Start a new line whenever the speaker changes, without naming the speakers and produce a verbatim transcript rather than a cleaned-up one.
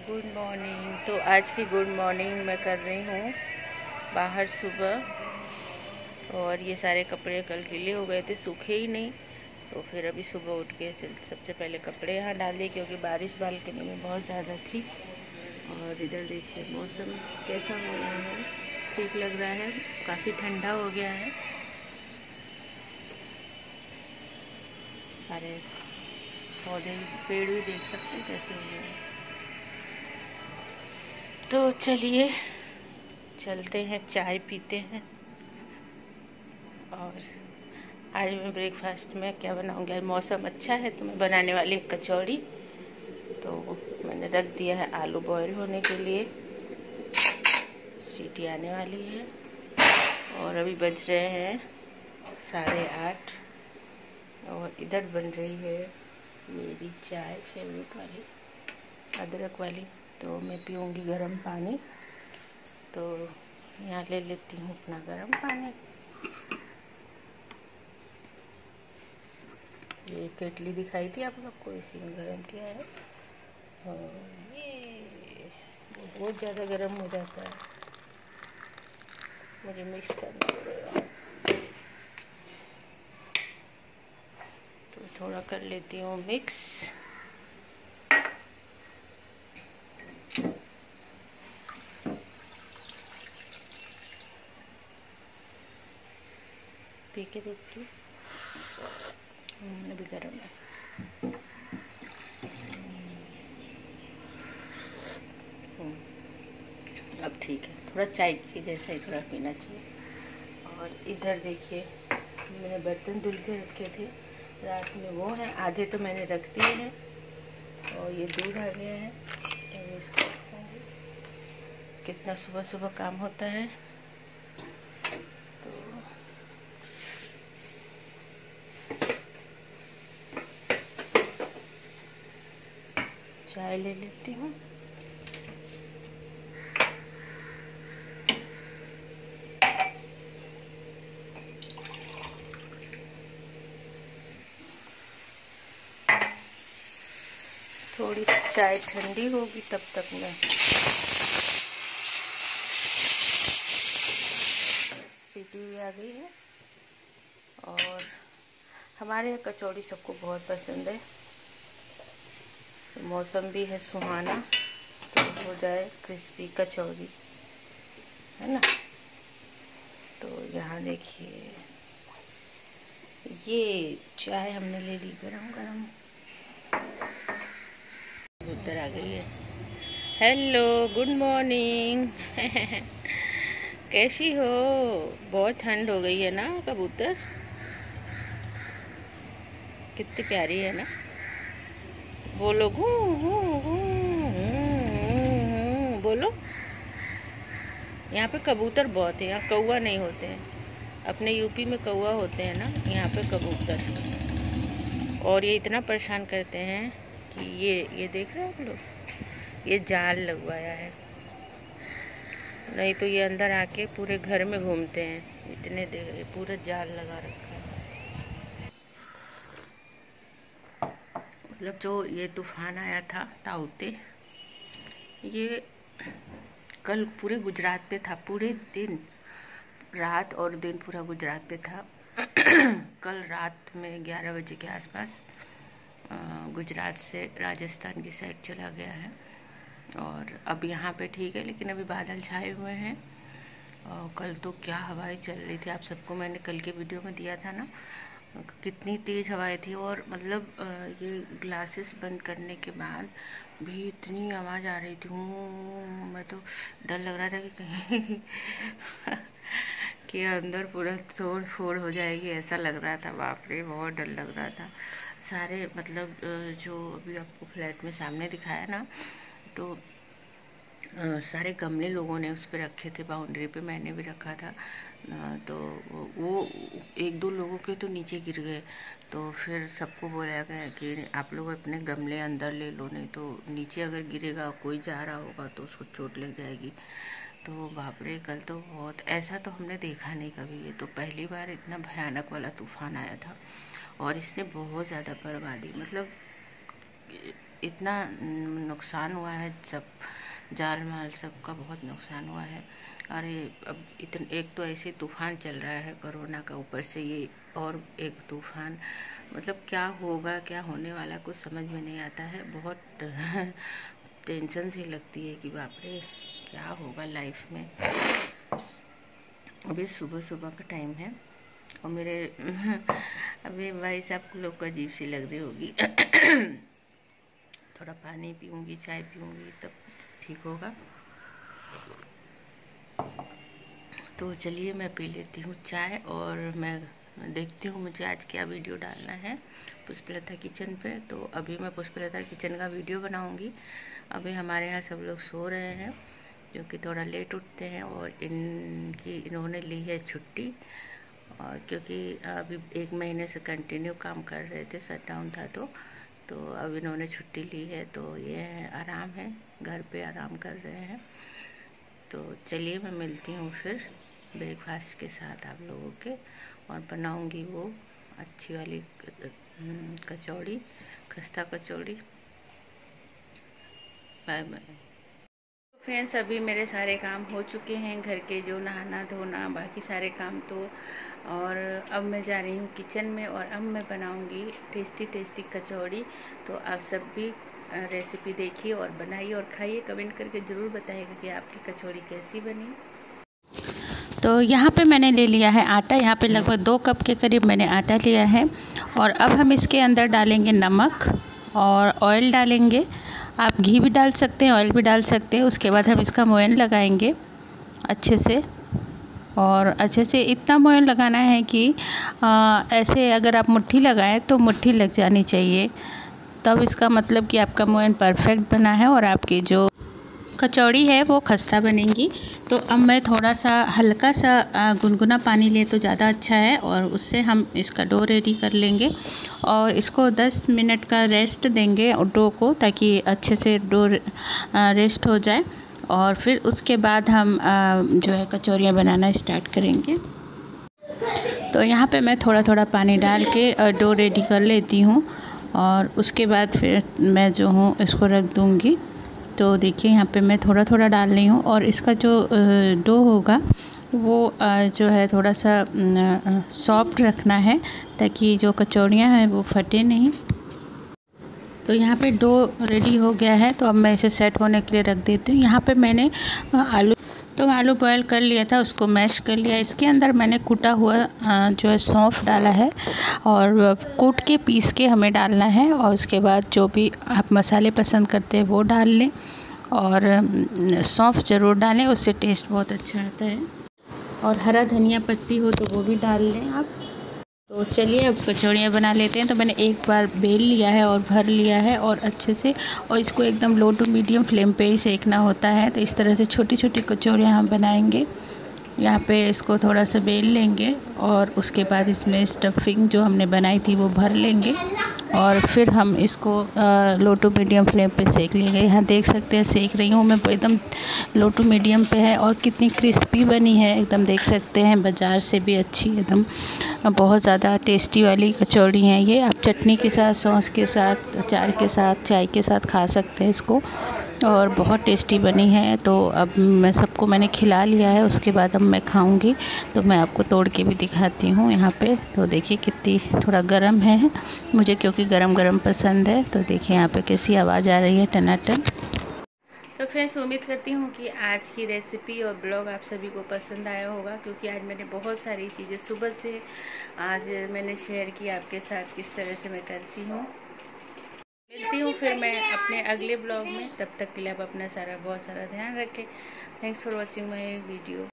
Good morning. तो आज की गुड मॉर्निंग मैं कर रही हूँ बाहर सुबह, और ये सारे कपड़े कल गीले हो गए थे, सूखे ही नहीं। तो फिर अभी सुबह उठ के सबसे पहले कपड़े यहाँ डाल दिए क्योंकि बारिश बालकनी में बहुत ज़्यादा थी। और इधर देखिए मौसम कैसा हो रहा है, ठीक लग रहा है, काफ़ी ठंडा हो गया है। सारे पौधे पेड़ भी देख सकते हैं कैसे हो गए हैं। तो चलिए चलते हैं, चाय पीते हैं। और आज मैं ब्रेकफास्ट में क्या बनाऊंगी, मौसम अच्छा है तो मैं बनाने वाली कचौड़ी। तो मैंने रख दिया है आलू बॉईल होने के लिए, सीटी आने वाली है। और अभी बज रहे हैं साढ़े आठ, और इधर बन रही है मेरी चाय फेवरेट वाली, अदरक वाली। तो मैं पीऊँगी गर्म पानी, तो यहाँ ले लेती हूँ अपना गर्म पानी। ये केटली दिखाई थी आप लोग को, इसी में गर्म किया है। और ये बहुत ज़्यादा गर्म हो जाता है, मुझे मिक्स करना पड़ेगा। तो थोड़ा कर लेती हूँ मिक्स। पी के देखती हूँ, अभी गर्म है। अब ठीक है, थोड़ा चाय के जैसा ही थोड़ा पीना चाहिए। और इधर देखिए मैंने बर्तन धुल के रखे थे रात में, वो हैं आधे तो मैंने रख दिए हैं। और ये दूध आ गया है, तो इसको कितना सुबह सुबह काम होता है। तो चाय ले लेती हूँ। थोड़ी चाय ठंडी होगी तब तक मैं सीटी भी आ गई है। और हमारे यहाँ कचौड़ी सबको बहुत पसंद है। मौसम भी है सुहाना, तो हो जाए क्रिस्पी कचौड़ी, है ना। तो यहाँ देखिए ये चाय हमने ले ली गरम गरम, कबूतर आ गई है। हेलो गुड मॉर्निंग कैसी हो? बहुत ठंड हो गई है ना कबूतर, कितनी प्यारी है ना। बोलो घू घू घू बोलो। यहाँ पे कबूतर बहुत है, यहाँ कौवा नहीं होते हैं। अपने यूपी में कौवा होते हैं ना, यहाँ पे कबूतर। और ये इतना परेशान करते हैं कि ये ये देख रहे हैं आप लोग, ये जाल लगवाया है, नहीं तो ये अंदर आके पूरे घर में घूमते हैं। इतने देर पूरा जाल लगा रखा है। मतलब जो ये तूफान आया था ताउते, ये कल पूरे गुजरात पे था, पूरे दिन, रात और दिन पूरा गुजरात पे था। कल रात में ग्यारह बजे के आसपास गुजरात से राजस्थान की साइड चला गया है। और अब यहाँ पे ठीक है, लेकिन अभी बादल छाए हुए हैं। और कल तो क्या हवाएं चल रही थी, आप सबको मैंने कल के वीडियो में दिया था ना, कितनी तेज़ हवाएं थी। और मतलब ये ग्लासेस बंद करने के बाद भी इतनी आवाज़ आ रही थी, मैं तो डर लग रहा था कि कहीं कि अंदर पूरा तोड़ फोड़ हो जाएगी, ऐसा लग रहा था। बाप रे, बहुत डर लग रहा था। सारे मतलब जो अभी आपको फ्लैट में सामने दिखाया ना, तो आ, सारे गमले लोगों ने उस पर रखे थे, बाउंड्री पे मैंने भी रखा था। आ, तो वो एक दो लोगों के तो नीचे गिर गए। तो फिर सबको बोला गया कि आप लोग अपने गमले अंदर ले लो, नहीं तो नीचे अगर गिरेगा, कोई जा रहा होगा तो उसको चोट लग जाएगी। तो बाप रे, कल तो बहुत, ऐसा तो हमने देखा नहीं कभी। ये तो पहली बार इतना भयानक वाला तूफान आया था। और इसने बहुत ज़्यादा बर्बादी, मतलब इतना नुकसान हुआ है, सब जाल माल सबका बहुत नुकसान हुआ है। अरे अब इतन एक तो ऐसे तूफान चल रहा है कोरोना का, ऊपर से ये और एक तूफान, मतलब क्या होगा क्या होने वाला कुछ समझ में नहीं आता है। बहुत टेंशन सी लगती है कि बाप रे क्या होगा लाइफ में। अभी सुबह सुबह का टाइम है और मेरे अभी भाई साहब लोग को अजीब सी लग रही होगी। थोड़ा पानी पीऊँगी, चाय पीऊँगी तब ठीक होगा। तो चलिए मैं पी लेती हूँ चाय और मैं देखती हूँ मुझे आज क्या वीडियो डालना है पुष्पलता किचन पे। तो अभी मैं पुष्पलता किचन का वीडियो बनाऊँगी। अभी हमारे यहाँ सब लोग सो रहे हैं क्योंकि थोड़ा लेट उठते हैं और इनकी इन्होंने ली है छुट्टी, और क्योंकि अभी एक महीने से कंटिन्यू काम कर रहे थे, शट डाउन था, तो तो अब इन्होंने छुट्टी ली है, तो ये आराम है, घर पे आराम कर रहे हैं। तो चलिए मैं मिलती हूँ फिर ब्रेकफास्ट के साथ आप लोगों के, और बनाऊँगी वो अच्छी वाली कचौड़ी, खस्ता कचौड़ी। Bye bye. फ्रेंड्स अभी मेरे सारे काम हो चुके हैं, घर के जो नहाना धोना बाकी सारे काम, तो और अब मैं जा रही हूँ किचन में और अब मैं बनाऊँगी टेस्टी टेस्टी कचौड़ी। तो आप सब भी रेसिपी देखिए और बनाइए और खाइए, कमेंट करके ज़रूर बताइएगा कि आपकी कचौड़ी कैसी बनी। तो यहाँ पे मैंने ले लिया है आटा, यहाँ पे लगभग दो कप के करीब मैंने आटा लिया है। और अब हम इसके अंदर डालेंगे नमक और ऑयल डालेंगे। आप घी भी डाल सकते हैं, ऑयल भी डाल सकते हैं। उसके बाद हम इसका मोयन लगाएंगे अच्छे से, और अच्छे से इतना मोयन लगाना है कि आ, ऐसे अगर आप मुट्ठी लगाएं तो मुट्ठी लग जानी चाहिए, तब इसका मतलब कि आपका मोयन परफेक्ट बना है और आपकी जो कचौड़ी है वो खस्ता बनेगी। तो अब मैं थोड़ा सा हल्का सा गुनगुना पानी ले तो ज़्यादा अच्छा है, और उससे हम इसका डो रेडी कर लेंगे और इसको दस मिनट का रेस्ट देंगे डो को, ताकि अच्छे से डो रेस्ट हो जाए। और फिर उसके बाद हम जो है कचौरियाँ बनाना स्टार्ट करेंगे। तो यहाँ पे मैं थोड़ा थोड़ा पानी डाल के डो रेडी कर लेती हूँ, और उसके बाद फिर मैं जो हूँ इसको रख दूँगी। तो देखिए यहाँ पे मैं थोड़ा थोड़ा डाल रही हूँ, और इसका जो डो होगा वो जो है थोड़ा सा सॉफ्ट रखना है, ताकि जो कचौड़ियाँ हैं वो फटे नहीं। तो यहाँ पे डो रेडी हो गया है, तो अब मैं इसे सेट होने के लिए रख देती हूँ। यहाँ पे मैंने आलू तो आलू बॉयल कर लिया था, उसको मैश कर लिया। इसके अंदर मैंने कूटा हुआ जो है सौंफ डाला है, और कूट के पीस के हमें डालना है। और उसके बाद जो भी आप मसाले पसंद करते हैं वो डाल लें, और सौंफ ज़रूर डालें, उससे टेस्ट बहुत अच्छा आता है। और हरा धनिया पत्ती हो तो वो भी डाल लें आप। तो चलिए अब कचौड़ियाँ बना लेते हैं। तो मैंने एक बार बेल लिया है और भर लिया है और अच्छे से, और इसको एकदम लो टू मीडियम फ्लेम पे ही सेकना होता है। तो इस तरह से छोटी छोटी कचौड़ियाँ हम बनाएंगे। यहाँ पे इसको थोड़ा सा बेल लेंगे और उसके बाद इसमें स्टफिंग जो हमने बनाई थी वो भर लेंगे, और फिर हम इसको लो टू मीडियम फ्लेम पे सेक लेंगे। यहाँ देख सकते हैं सेक रही हूँ मैं, एकदम लो टू मीडियम पे है, और कितनी क्रिस्पी बनी है एकदम, देख सकते हैं बाज़ार से भी अच्छी, एकदम बहुत ज़्यादा टेस्टी वाली कचौड़ी हैं ये। आप चटनी के साथ, सॉस के साथ, अचार के साथ, चाय के साथ खा सकते हैं इसको, और बहुत टेस्टी बनी है। तो अब मैं सबको मैंने खिला लिया है, उसके बाद अब मैं खाऊंगी। तो मैं आपको तोड़ के भी दिखाती हूँ यहाँ पे। तो देखिए कितनी, थोड़ा गरम है मुझे क्योंकि गरम गरम पसंद है। तो देखिए यहाँ पे कैसी आवाज़ आ रही है, टनाटन। तो फ्रेंड्स उम्मीद करती हूँ कि आज की रेसिपी और ब्लॉग आप सभी को पसंद आया होगा, क्योंकि आज मैंने बहुत सारी चीज़ें सुबह से आज मैंने शेयर की आपके साथ, किस तरह से मैं करती हूँ। मिलती हूँ फिर मैं अपने अगले ब्लॉग में, तब तक के लिए आप अपना सारा बहुत सारा ध्यान रखें। Thanks for watching my video.